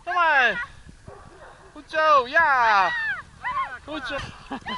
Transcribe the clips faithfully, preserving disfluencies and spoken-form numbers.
Kom maar. Goed zo, ja. Goed zo.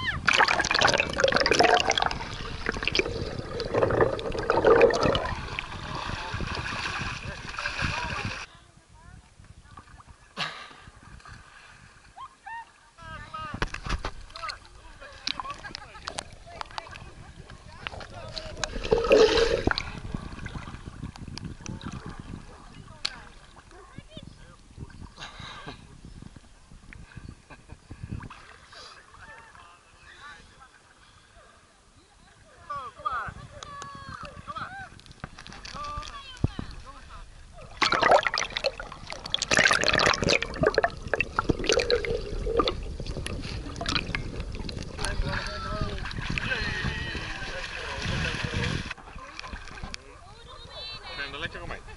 Neem er lekker omheen.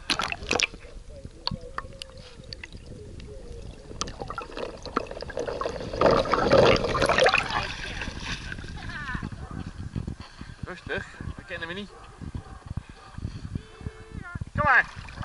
Rustig, dat kennen we niet. Kom maar.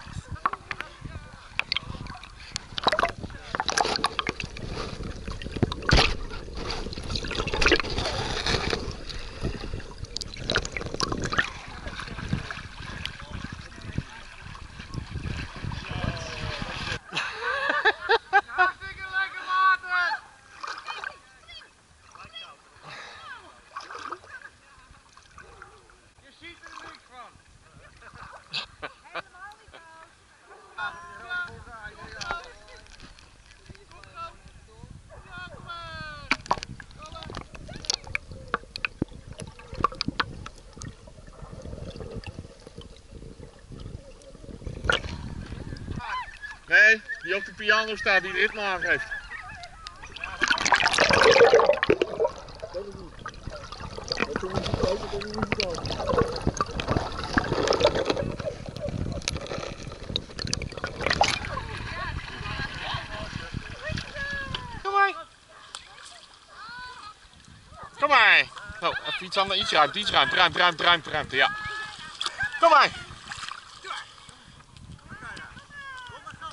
Nee, die op de piano staat, die het ritme aangeeft. Dat is niet. Dat is niet uit, dat is niet uit. Kom maar. Kom maar. Oh, even iets anders, iets ruimte, iets ruimte, ruimte, ruimte, ruimte, ruimte, ja. Kom maar.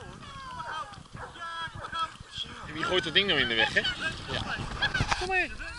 En die gooit dat ding nou in de weg, hè? Ja. Kom maar.